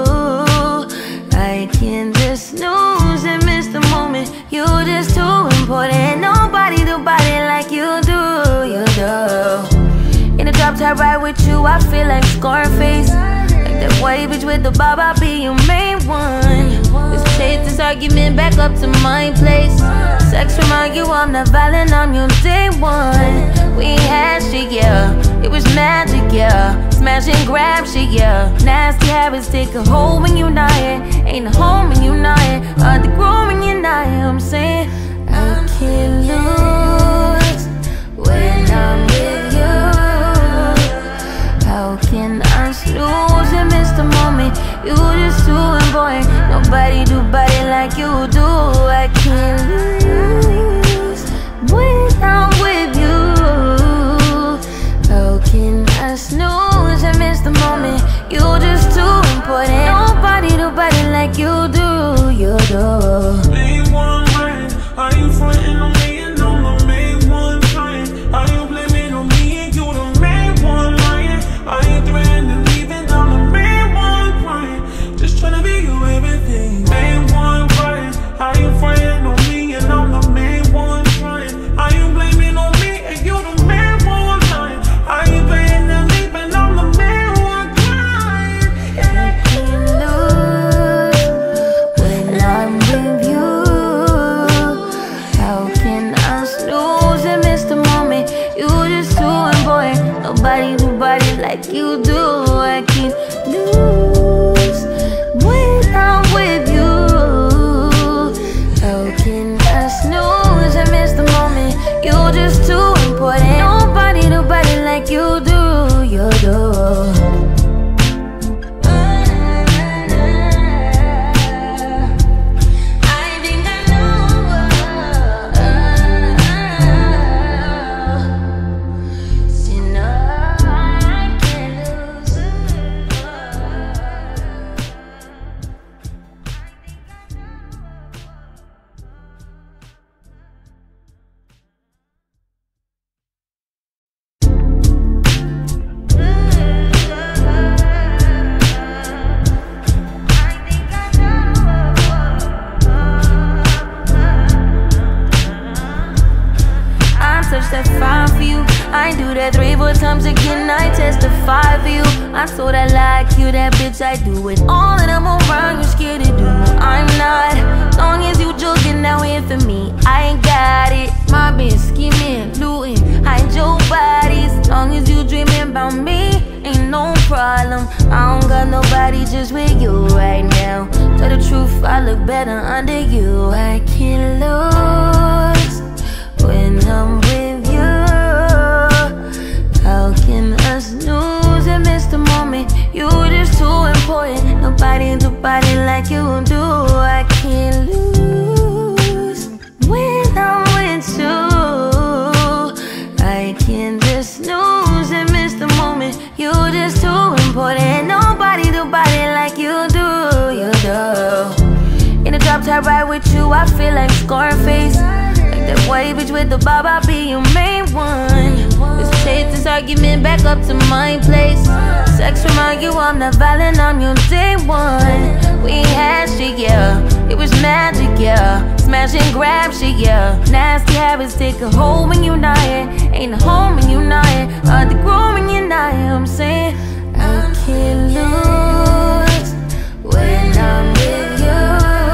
I can just snooze and miss the moment. You just too important. Nobody do body like you do, you do. In the drop top ride with you, I feel like Scarface. That white bitch with the bob, I'll be your main one. Let's chase this argument back up to my place. Sex remind you I'm not violent, I'm your day one. We had shit, yeah, it was magic, yeah. Smash and grab shit, yeah. Nasty habits take a hold when you're not here. Ain't a home when you're not here. Hard to grow when you're not here. I'm saying I can't lose when I'm with you. How can I snooze and miss the moment? You just too important. Nobody do body like you do. I can't lose when I'm with you. How can I snooze and miss the moment? You just too important. Nobody do body like you do, you do. Main one right, are you frontin' on me and I'm the main one trying? Are you blaming on me and you the main one lying? Are you threatening leaving? I'm the main one crying. Just tryna be you everything. Main one right, are you frontin' on me and I'm the main one trying? Are you blaming on me and you the main one lying? Are you threatening leaving? I'm the main one crying. I can't lose when I'm with you. How can I snooze and miss the moment? You just too important. Nobody do body like you do. I can't lose when I'm with you. How can I snooze and miss the moment? You just too important. Nobody do body like you do, you do. for you. I ain't do that 3-4 times again, I testify for you. I told I like you, that bitch, I do it all that I'm around, you scared to do. I'm not, long as you joking now here for me, I ain't got it. My bitch scheming, looting, hide your bodies. Long as you dreaming about me, ain't no problem. I don't got nobody just with you right now. Tell the truth, I look better under you. I can't lose when I'm with you. How can us lose and miss the moment? You just too important. Nobody do body like you do. I can't lose when I'm with you. I can't just lose and miss the moment. You just too important. Nobody do body like you do. You do. In the drop top ride with you, I feel like Scarface. Like that white bitch with the bob, I'll be your main one. Let's take this argument back up to my place. Sex remind you I'm not violent, I'm your day one. We had shit, yeah, it was magic, yeah. Smash and grab shit, yeah. Nasty habits take a hold when you're not here. Ain't a home when you're not here. Hard to grow when you're not here. I'm saying I can't lose when I'm with you.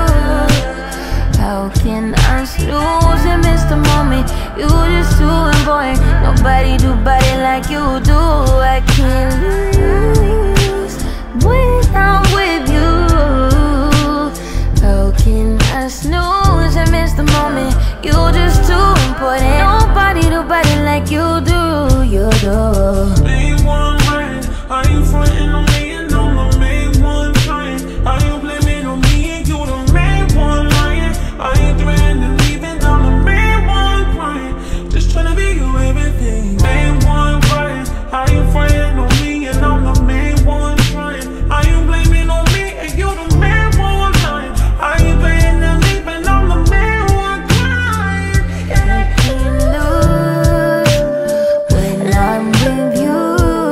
How can I lose and miss the moment? You just too important. Nobody do body like you do. I can't lose when I'm with you. How can I snooze and miss the moment? You just too important. Nobody do body like you do. You do. Main one right. Are you frontin' on me and I'm the main one trying? Are you blaming on me and you the main one lying? Are you threatening leaving? I'm the main one crying. Just tryna be you everything. Main one right. Are you frontin' on me and I'm the main one trying? Are you blaming on me and you the main one lying? Are you threatening leaving? I'm the main one crying. I can't lose when I'm with you.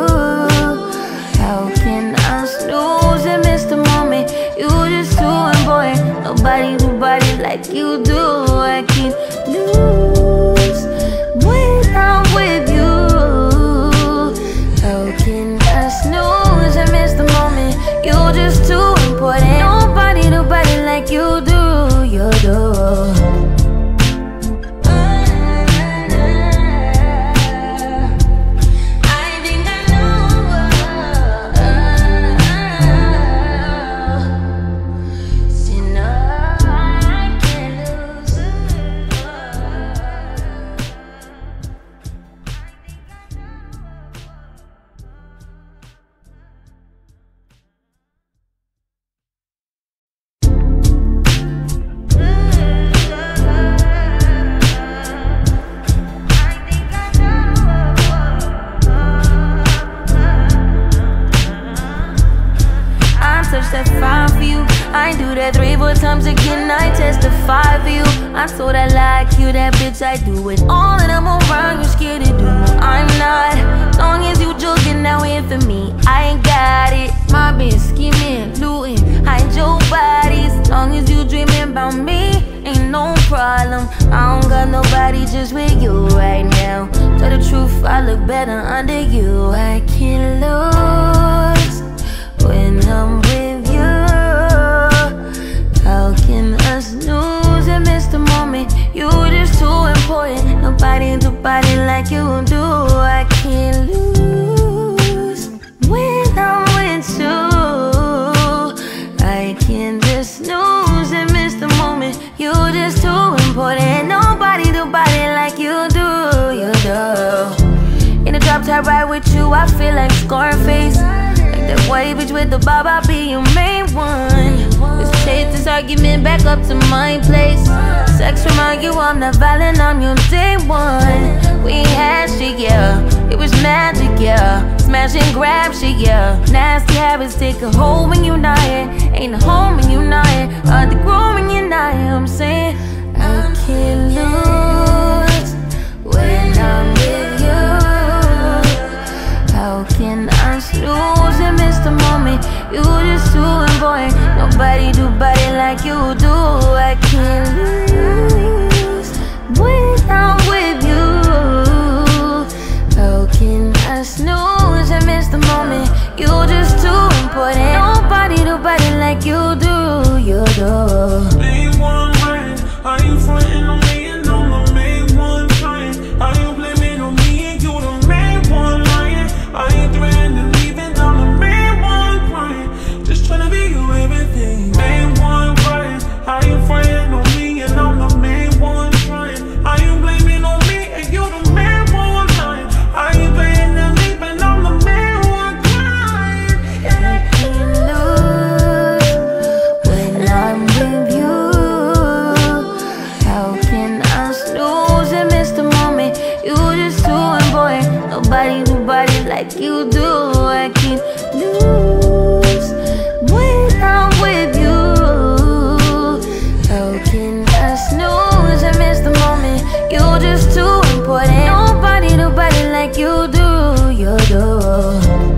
How can I snooze and miss the moment? You just too important. Nobody do body like you do. I can't lose when I'm with you. How can I snooze and miss the moment? You just too important. Nobody do body like you do. You do. That fine for you. I ain't do that 3-4 times again, I testify for you. I told I like you, that bitch, I do it all that I'm around, you scared to do. I'm not, long as you joking now here for me, I ain't got it. My bitch scheming, looting, hide your bodies. Long as you dreaming about me, ain't no problem. I don't got nobody just with you right now. Tell the truth, I look better under you. I can't lose when I'm with you. How can us lose and miss the moment? You just too important. Nobody do body like you do. I can't lose when I'm with you. I can't just lose and miss the moment. You just too important. Nobody do body like you do. You do. In the drop top ride with you, I feel like Scarface. That white bitch with the bob, I'll be your main one. Let's take this argument back up to my place. Sex remind you I'm not violent, I'm your day one. We had shit, yeah, it was magic, yeah. Smash and grab shit, yeah. Nasty habits take a hold when you're not here. Ain't a home when you're not here. Hard to grow when you're not here. I'm saying I can't lose when I'm with you. How can I lose and miss the moment? You just too important. Nobody do body like you do. I can't lose when I'm with you. Nobody do body like you do. I can't lose when I'm with you. How can I snooze and miss the moment? You're just too important. Nobody do body like you do. You do.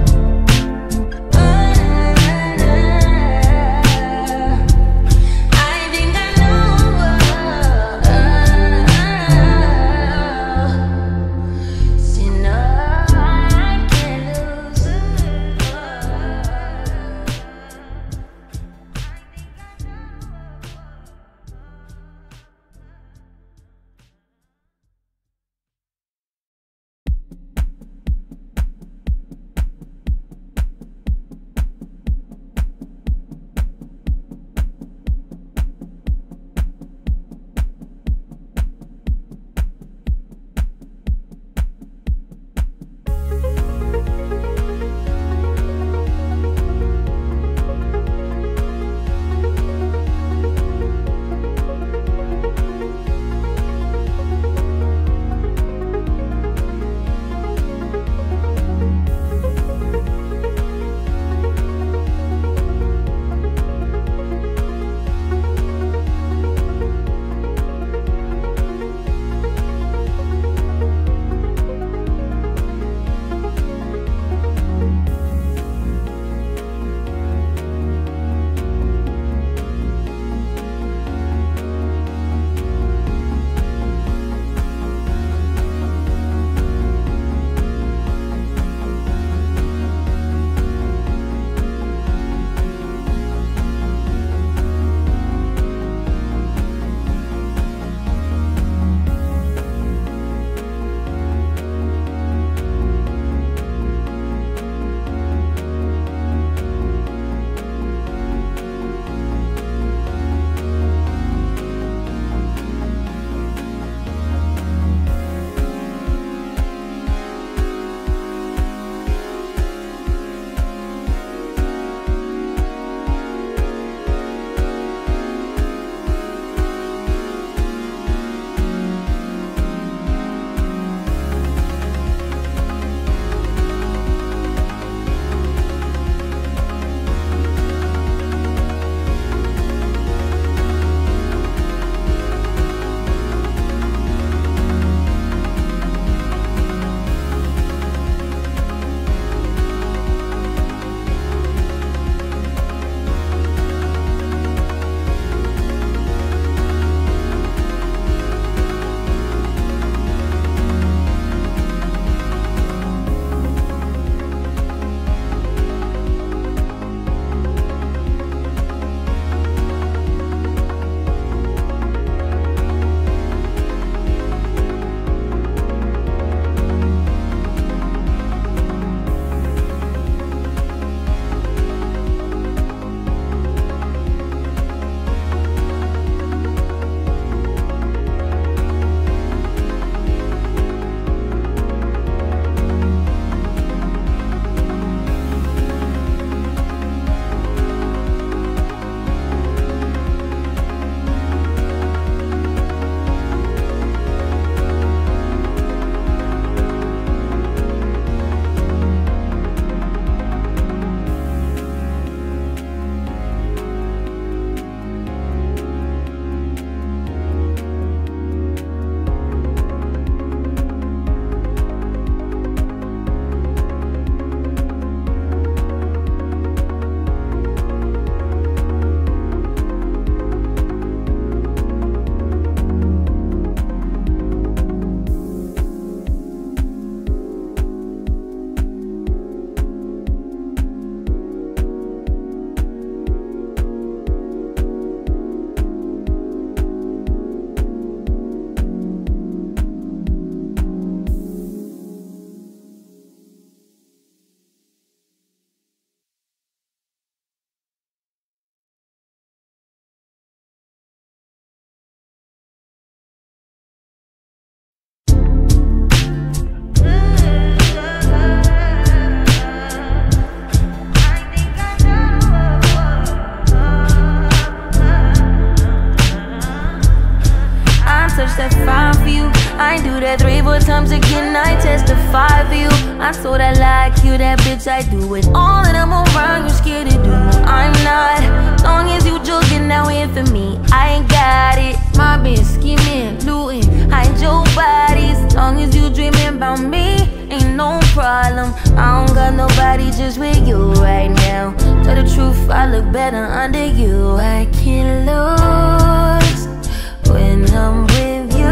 fight for you. I told I like you, that bitch I do it. All that I'm around, you scared to do. I'm not. Long as you joking now in for me, I ain't got it. My bitch scheming, looting, hide your bodies. Long as you dreaming about me, ain't no problem. I don't got nobody just with you right now. Tell the truth, I look better under you. I can't lose when I'm with you.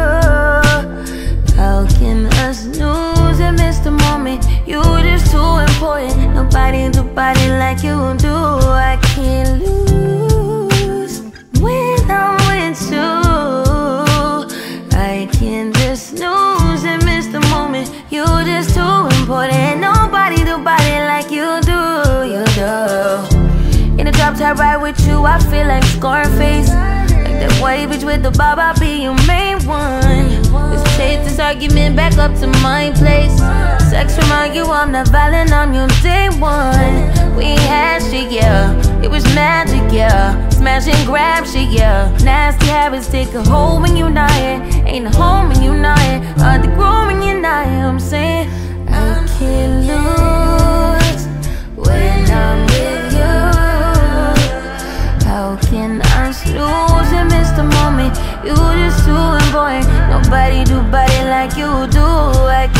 How can us lose and miss the moment? You just too important. Nobody do body like you do. I can't lose when I'm with you. I can't just lose and miss the moment. You just too important. Nobody do body like you do. You do. In the drop top ride with you, I feel like Scarface. Like that white bitch with the bob, I'll be your main one. Let's take this argument back up to my place. Sex remind you I'm not violent, I'm your day one. We had shit, yeah. It was magic, yeah. Smash and grab shit, yeah. Nasty habits take a hold when you're not here. Ain't a home when you're not here. Hard to grow when you're not here. I'm saying I can't lose when I'm with you. How can I lose and miss the moment? You just too important. Nobody do body like you do. I